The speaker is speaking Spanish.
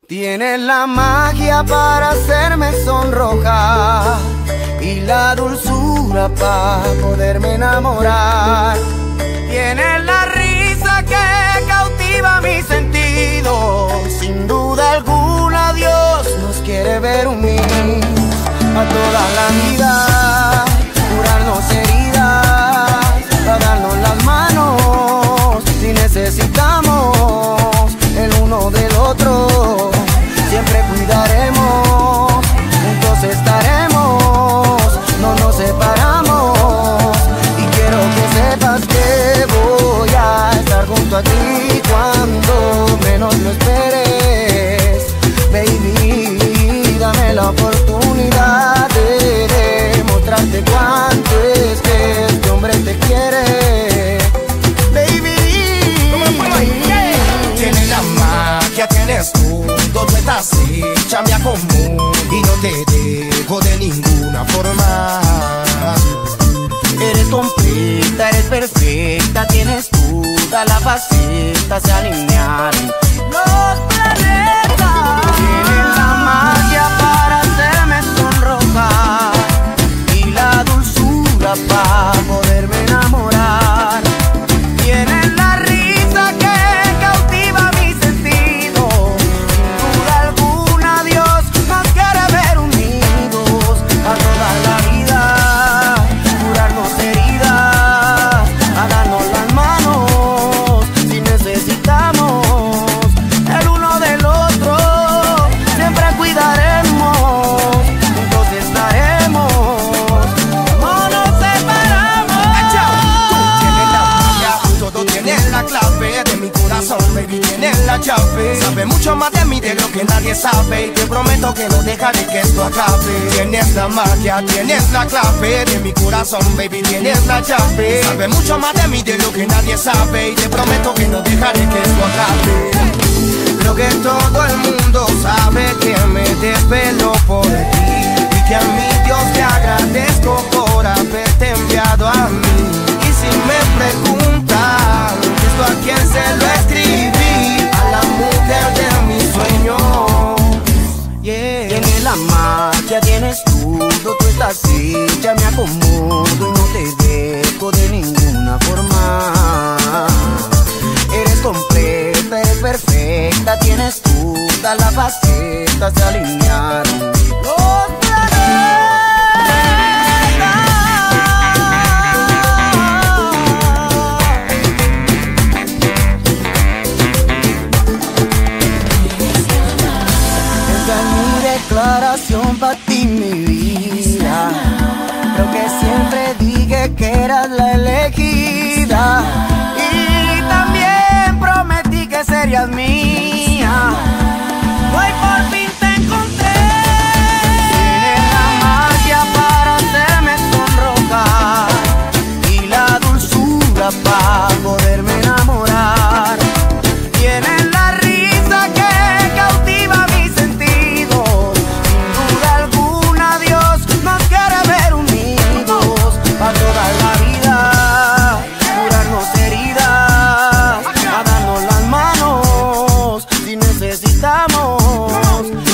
Tienes la magia para hacerme sonrojar y la dulzura para poderme enamorar. Tienes la risa que cautiva mis sentidos. Sin duda alguna Dios nos quiere ver unidos a toda la vida, curarnos heridas, a darnos las manos si necesitamos el uno del otro. Siempre cuidaremos, juntos estaremos, no nos separamos. Y quiero que sepas que voy a estar junto a ti cuando menos lo esperes. Baby, dame la oportunidad de demostrarte cuánto es que este hombre te quiere. Baby, tienes la magia, tienes todo estás hecha, me acomodo y no te dejo de ninguna forma. Eres completa, eres perfecta, tienes toda la faceta, se alinearon los planetas. Tienes la magia para hacerme sonrojar y la dulzura para poderme enamorar. Tienes la risa que cautiva mis sentidos. Sin duda alguna Dios nos quiere ver unidos a toda la vida, curarnos heridas, a darnos las manos si necesitamos el uno del otro. Siempre cuidaremos, juntos estaremos, no nos separamos. Todo tienes la clave de mi corazón, baby, tienes la llave. Sabe mucho más de mí de lo que nadie sabe y te prometo que no dejaré que esto acabe. Tienes la magia, tienes la clave de mi corazón, baby, tienes la llave. Sabe mucho más de mí de lo que nadie sabe y te prometo que no dejaré que esto acabe. Lo que todo el mundo sabe que me desvelo por ti y que a mi Dios te agradezco por haberte enviado a mí. Y si me preguntan esto a quién se lo escribí, a la mujer de mis sueños. Yeah. Tienes la magia, tienes todo, tú estás hecha, me acomodo y no te dejo de ninguna forma. Eres completa, eres perfecta, tienes toda la faceta, se alinearon los planetas. Esta es mi declaración para ti, mi vida. Creo que siempre dije que eras la elegida y también prometí que serías mía. Hoy por fin te encontré. Tienes la magia para hacerme sonrojar y la dulzura para poderme enamorar. Tienes la risa que cautiva mis sentidos. Sin duda alguna Dios nos quiere ver unidos a toda la vida, curarnos heridas, a darnos las manos si necesitamos